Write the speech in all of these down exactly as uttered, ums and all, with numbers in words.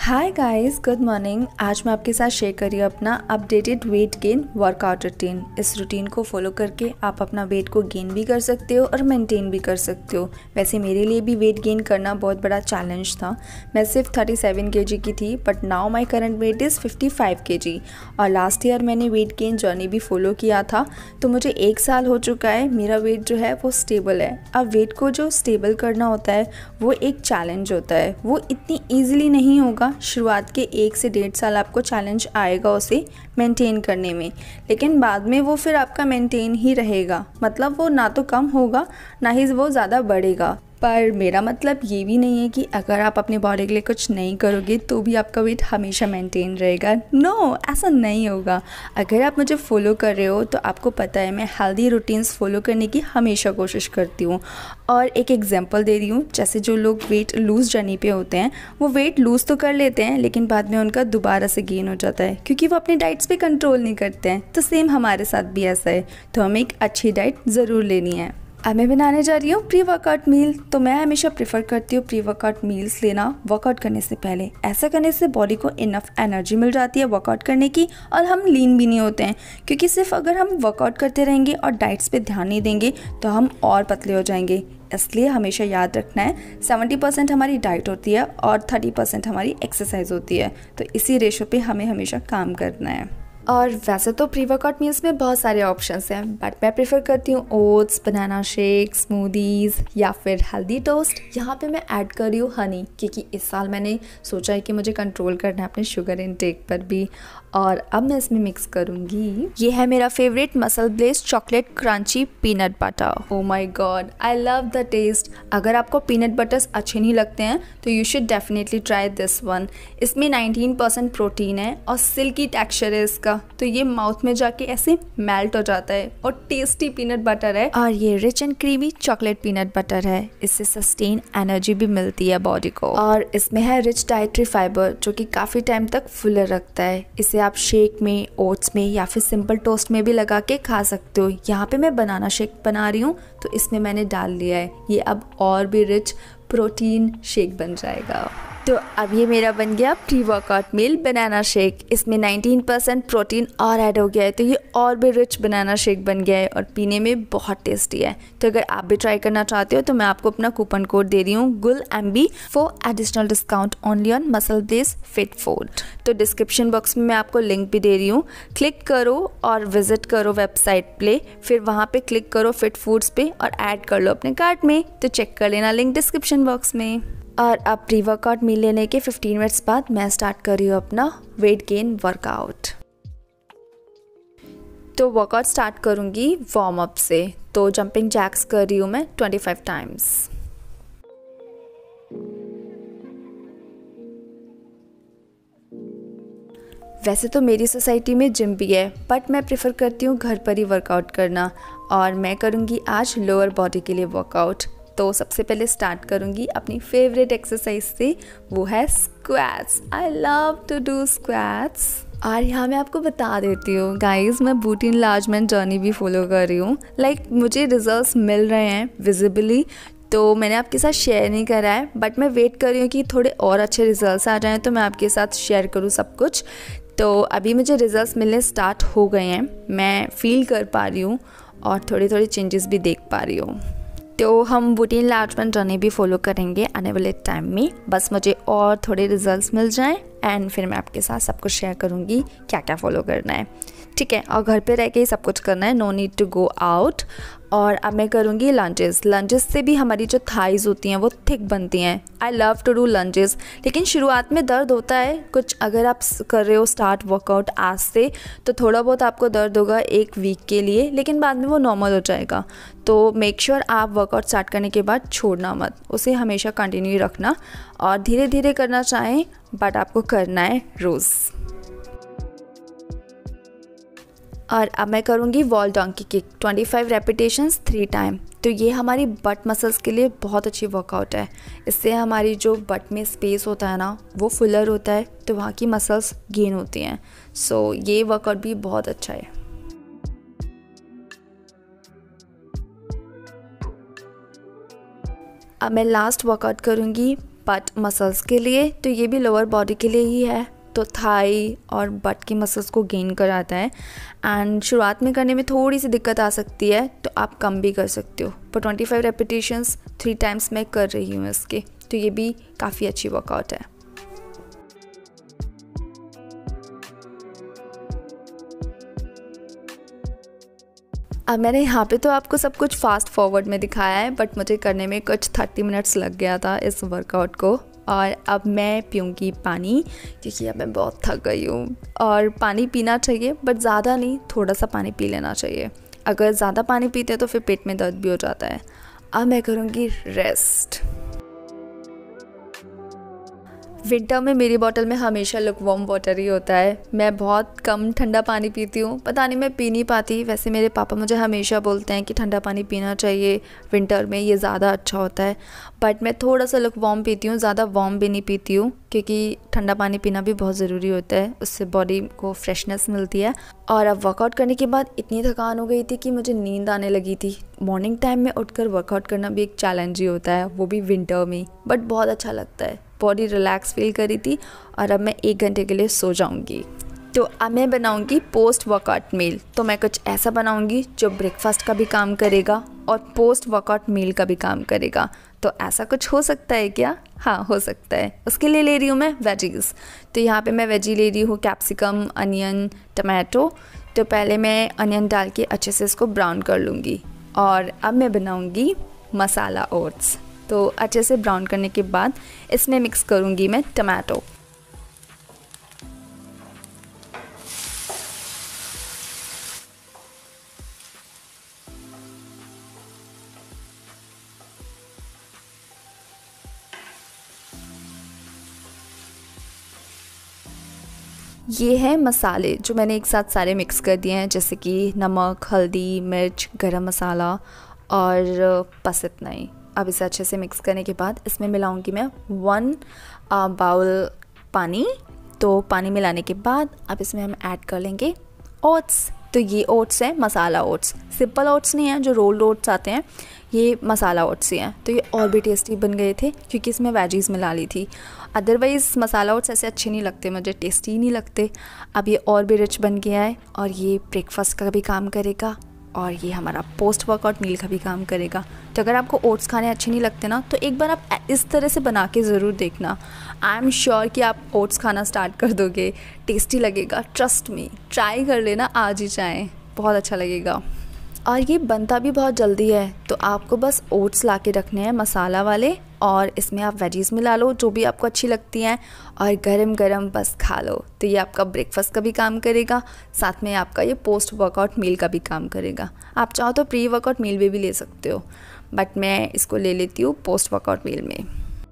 Hi guys, good morning. आज मैं आपके साथ शेयर कर रही हूँ अपना updated weight gain workout routine. इस रूटीन को फॉलो करके आप अपना वेट को गेन भी कर सकते हो और मेंटेन भी कर सकते हो। वैसे मेरे लिए भी वेट गेन करना बहुत बड़ा चैलेंज था। मैं सिर्फ सैंतीस केजी की थी, but now my current weight is पचपन केजी। और लास्ट ईयर मैंने वेट गेन जर्नी भी फॉलो किया था, तो मुझे एक साल हो चुका है। मेरा वेट जो है वो स्टेबल है। अब वेट को जो स्टेबल करना होता है वो एक चैलेंज होता है। वो इतनी ईजिली नहीं होगा। शुरुआत के एक से डेढ़ साल आपको चैलेंज आएगा उसे मेंटेन करने में, लेकिन बाद में वो फिर आपका मेंटेन ही रहेगा। मतलब वो ना तो कम होगा ना ही वो ज़्यादा बढ़ेगा। पर मेरा मतलब ये भी नहीं है कि अगर आप अपने बॉडी के लिए कुछ नहीं करोगे तो भी आपका वेट हमेशा मेंटेन रहेगा। नो, ऐसा नहीं होगा। अगर आप मुझे फॉलो कर रहे हो तो आपको पता है मैं हेल्दी रूटीन्स फॉलो करने की हमेशा कोशिश करती हूँ। और एक एग्जांपल दे रही हूँ, जैसे जो लोग वेट लूज़ जर्नी पे होते हैं वो वेट लूज़ तो कर लेते हैं, लेकिन बाद में उनका दोबारा से गेन हो जाता है क्योंकि वो अपनी डाइट्स पे कंट्रोल नहीं करते हैं। तो सेम हमारे साथ भी ऐसा है। तो हमें एक अच्छी डाइट ज़रूर लेनी है। अब मैं बनाने जा रही हूँ प्री वर्कआउट मील। तो मैं हमेशा प्रेफर करती हूँ प्री वर्कआउट मील्स लेना वर्कआउट करने से पहले। ऐसा करने से बॉडी को इनफ एनर्जी मिल जाती है वर्कआउट करने की, और हम लीन भी नहीं होते हैं। क्योंकि सिर्फ अगर हम वर्कआउट करते रहेंगे और डाइट्स पे ध्यान नहीं देंगे तो हम और पतले हो जाएंगे। इसलिए हमेशा याद रखना है सत्तर परसेंट हमारी डाइट होती है और तीस परसेंट हमारी एक्सरसाइज होती है। तो इसी रेशो पे हमें हमेशा काम करना है। और वैसे तो प्री वर्कआउट मील्स में बहुत सारे ऑप्शंस हैं, बट मैं प्रेफर करती हूँ ओट्स, बनाना शेक, स्मूदीज़ या फिर हेल्दी टोस्ट। यहाँ पे मैं ऐड कर रही हूँ हनी, क्योंकि इस साल मैंने सोचा है कि मुझे कंट्रोल करना है अपने शुगर इनटेक पर भी। और अब मैं इसमें मिक्स करूँगी, ये है मेरा favourite muscle blaze chocolate crunchy peanut butter. Oh my god, I love the taste. अगर आपको पीनट बटर्स अच्छे नहीं लगते हैं तो you should definitely try this one. इसमें नाइनटीन परसेंट प्रोटीन है और सिल्की टेक्सचर है इसका, तो ये माउथ में जाके ऐसे मेल्ट हो जाता है। और टेस्टी पीनट बटर है, और ये rich and creamy chocolate peanut butter है। इससे सस्टेन एनर्जी भी मिलती है बॉडी को। और इसमें है रिच डाइटरी फाइबर जो कि काफ़ी टाइम तक फुलर रखता है। इसे आप शेक में, ओट्स में या फिर सिंपल टोस्ट में भी लगा के खा सकते हो। यहाँ पे मैं बनाना शेक बना रही हूँ तो इसमें मैंने डाल लिया है। ये अब और भी रिच प्रोटीन शेक बन जाएगा। तो अब ये मेरा बन गया pre workout meal banana shake. इसमें नाइनटीन परसेंट प्रोटीन और ऐड हो गया है, तो ये और भी रिच बनाना शेक बन गया है और पीने में बहुत टेस्टी है। तो अगर आप भी ट्राई करना चाहते हो तो मैं आपको अपना कूपन कोड दे रही हूँ गुल M B for additional discount only on muscle blaze fit food. तो डिस्क्रिप्शन बॉक्स में मैं आपको लिंक भी दे रही हूँ, क्लिक करो और विजिट करो वेबसाइट पे। फिर वहाँ पे क्लिक करो फिट फूड्स पे और ऐड कर लो अपने कार्ट में। तो चेक कर लेना लिंक डिस्क्रिप्शन बॉक्स में। और अब प्री वर्कआउट मील लेने के पंद्रह मिनट्स बाद मैं स्टार्ट कर रही हूँ अपना वेट गेन वर्कआउट। तो वर्कआउट स्टार्ट करूँगी वार्म अप से। तो जंपिंग जैक्स कर रही हूँ मैं पच्चीस टाइम्स। वैसे तो मेरी सोसाइटी में जिम भी है, बट मैं प्रेफर करती हूँ घर पर ही वर्कआउट करना। और मैं करूँगी आज लोअर बॉडी के लिए वर्कआउट। तो सबसे पहले स्टार्ट करूँगी अपनी फेवरेट एक्सरसाइज से, वो है squats. I love to do squats. और यहाँ मैं आपको बता देती हूँ गाइस, मैं बूटी इनलार्जमेंट जर्नी भी फॉलो कर रही हूँ। लाइक like, मुझे रिजल्ट्स मिल रहे हैं विजिबली, तो मैंने आपके साथ शेयर नहीं करा है, बट मैं वेट कर रही हूँ कि थोड़े और अच्छे रिजल्ट्स आ जाएँ तो मैं आपके साथ शेयर करूँ सब कुछ। तो अभी मुझे रिजल्ट्स मिलने स्टार्ट हो गए हैं, मैं फील कर पा रही हूँ और थोड़े थोड़े चेंजेस भी देख पा रही हूँ। तो हम बूटी इनलार्जमेंट जर्नी भी फॉलो करेंगे आने वाले टाइम में। बस मुझे और थोड़े रिजल्ट्स मिल जाएं एंड फिर मैं आपके साथ सब कुछ शेयर करूँगी क्या क्या फॉलो करना है, ठीक है। और घर पे रह के ही सब कुछ करना है, no need to go out. और अब मैं करूँगी लंजेस। लंजेस से भी हमारी जो थाइज होती हैं वो थिक बनती हैं। I love to do lunges, लेकिन शुरुआत में दर्द होता है कुछ। अगर आप कर रहे हो स्टार्ट वर्कआउट आज से तो थोड़ा बहुत आपको दर्द होगा एक वीक के लिए, लेकिन बाद में वो नॉर्मल हो जाएगा। तो मेक श्योर आप वर्कआउट स्टार्ट करने के बाद छोड़ना मत, उसे हमेशा कंटिन्यू रखना। और धीरे धीरे करना चाहें, बट आपको करना है रोज़। और अब मैं करूँगी वॉल डंकी किक, पच्चीस रेपिटेशंस थ्री टाइम। तो ये हमारी बट मसल्स के लिए बहुत अच्छी वर्कआउट है। इससे हमारी जो बट में स्पेस होता है ना वो फुलर होता है, तो वहाँ की मसल्स गेन होती हैं। सो so, ये वर्कआउट भी बहुत अच्छा है। अब मैं लास्ट वर्कआउट करूँगी बट मसल्स के लिए तो ये भी लोअर बॉडी के लिए ही है, तो थाई और बट की मसल्स को गेन कराता है। एंड शुरुआत में करने में थोड़ी सी दिक्कत आ सकती है, तो आप कम भी कर सकते हो। पर twenty five repetitions three times मैं कर रही हूँ इसके, तो ये भी काफ़ी अच्छी वर्कआउट है। अब मैंने यहाँ पे तो आपको सब कुछ फास्ट फॉरवर्ड में दिखाया है, बट मुझे करने में कुछ थर्टी मिनट्स लग गया था इस वर्कआउट को। और अब मैं पीऊँगी पानी, क्योंकि अब मैं बहुत थक गई हूँ। और पानी पीना चाहिए, बट ज़्यादा नहीं, थोड़ा सा पानी पी लेना चाहिए। अगर ज़्यादा पानी पीते हैं तो फिर पेट में दर्द भी हो जाता है। अब मैं करूँगी रेस्ट। विंटर में मेरी बोतल में हमेशा लुकवार्म वाटर ही होता है। मैं बहुत कम ठंडा पानी पीती हूँ, पता नहीं मैं पी नहीं पाती। वैसे मेरे पापा मुझे हमेशा बोलते हैं कि ठंडा पानी पीना चाहिए विंटर में, ये ज़्यादा अच्छा होता है। बट मैं थोड़ा सा लुकवार्म पीती हूँ, ज़्यादा वार्म भी नहीं पीती हूँ, क्योंकि ठंडा पानी पीना भी बहुत ज़रूरी होता है, उससे बॉडी को फ्रेशनेस मिलती है। और अब वर्कआउट करने के बाद इतनी थकान हो गई थी कि मुझे नींद आने लगी थी। मॉर्निंग टाइम में उठकर वर्कआउट करना भी एक चैलेंज ही होता है, वो भी विंटर में, बट बहुत अच्छा लगता है। बॉडी रिलैक्स फील करी थी। और अब मैं एक घंटे के लिए सो जाऊंगी। तो अब मैं बनाऊंगी पोस्ट वर्कआउट मील। तो मैं कुछ ऐसा बनाऊंगी जो ब्रेकफास्ट का भी काम करेगा और पोस्ट वर्कआउट मील का भी काम करेगा। तो ऐसा कुछ हो सकता है क्या? हाँ, हो सकता है। उसके लिए ले रही हूँ मैं वेजीज़। तो यहाँ पे मैं वेजी ले रही हूँ कैप्सिकम, अनियन, टमाटो। तो पहले मैं अनियन डाल के अच्छे से इसको ब्राउन कर लूँगी। और अब मैं बनाऊँगी मसाला ओट्स। तो अच्छे से ब्राउन करने के बाद इसमें मिक्स करूँगी मैं टमाटो। ये है मसाले जो मैंने एक साथ सारे मिक्स कर दिए हैं, जैसे कि नमक, हल्दी, मिर्च, गरम मसाला और बस इतना ही। अब इसे अच्छे से मिक्स करने के बाद इसमें मिलाऊंगी मैं वन बाउल पानी। तो पानी मिलाने के बाद अब इसमें हम ऐड कर लेंगे ओट्स। तो ये ओट्स है मसाला ओट्स, सिंपल ओट्स नहीं है जो रोल्ड ओट्स आते हैं, ये मसाला ओट्स ही हैं। तो ये और भी टेस्टी बन गए थे क्योंकि इसमें वेजीज़ मिला ली थी। अदरवाइज़ मसाला ओट्स ऐसे अच्छे नहीं लगते मुझे, टेस्टी ही नहीं लगते। अब ये और भी रिच बन गया है और ये ब्रेकफास्ट का भी काम करेगा और ये हमारा पोस्ट वर्कआउट मील का भी काम करेगा। तो अगर आपको ओट्स खाने अच्छे नहीं लगते ना, तो एक बार आप इस तरह से बना के ज़रूर देखना। आई एम श्योर कि आप ओट्स खाना स्टार्ट कर दोगे, टेस्टी लगेगा। ट्रस्ट मी, ट्राई कर लेना, आज ही चाहें, बहुत अच्छा लगेगा। और ये बनता भी बहुत जल्दी है। तो आपको बस ओट्स ला के रखने हैं मसाला वाले, और इसमें आप वेजीज़ मिला लो जो भी आपको अच्छी लगती हैं, और गरम गरम बस खा लो। तो ये आपका ब्रेकफास्ट का भी काम करेगा, साथ में आपका ये पोस्ट वर्कआउट मील का भी काम करेगा। आप चाहो तो प्री वर्कआउट मील में भी ले सकते हो, बट मैं इसको ले लेती हूँ पोस्ट वर्कआउट मील में।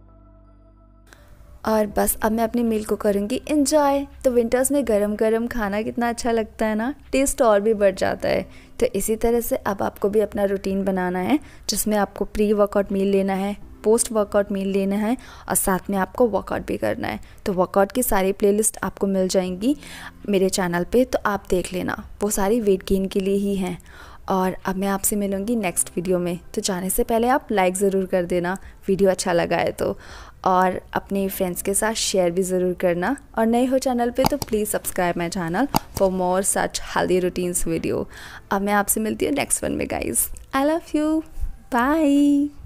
और बस अब मैं अपनी मील को करूँगी एंजॉय। तो विंटर्स में गरम गरम खाना कितना अच्छा लगता है ना, टेस्ट और भी बढ़ जाता है। तो इसी तरह से अब आपको भी अपना रूटीन बनाना है, जिसमें आपको प्री वर्कआउट मील लेना है, पोस्ट वर्कआउट मील लेना है, और साथ में आपको वर्कआउट भी करना है। तो वर्कआउट की सारी प्लेलिस्ट आपको मिल जाएंगी मेरे चैनल पे, तो आप देख लेना, वो सारी वेट गेन के लिए ही हैं। और अब मैं आपसे मिलूँगी नेक्स्ट वीडियो में। तो जाने से पहले आप लाइक ज़रूर कर देना वीडियो अच्छा लगा है तो, और अपने फ्रेंड्स के साथ शेयर भी ज़रूर करना। और नए हो चैनल पे तो please subscribe my channel for more such healthy routines video. अब मैं आपसे मिलती हूँ नेक्स्ट वन में guys. I love you, bye.